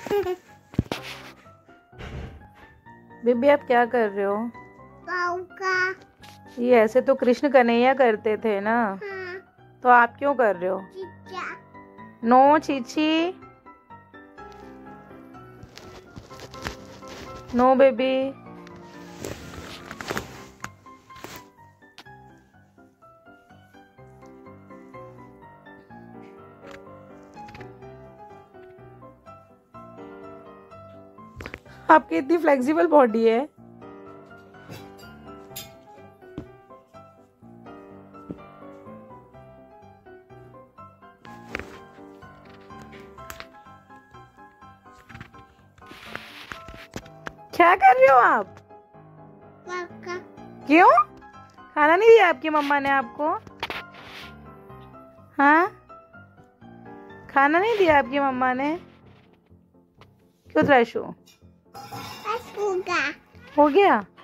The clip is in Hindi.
बेबी आप क्या कर रहे हो? का। ये ऐसे तो कृष्ण कन्हैया करते थे ना। हाँ। तो आप क्यों कर रहे हो? No Chichi, no baby. आपकी इतनी फ्लेक्सिबल बॉडी है। क्या कर रहे हो आप? क्यों? खाना नहीं दिया आपकी मम्मा ने आपको? हाँ, खाना नहीं दिया आपकी मम्मा ने? क्यों त्रैशु? हो गया।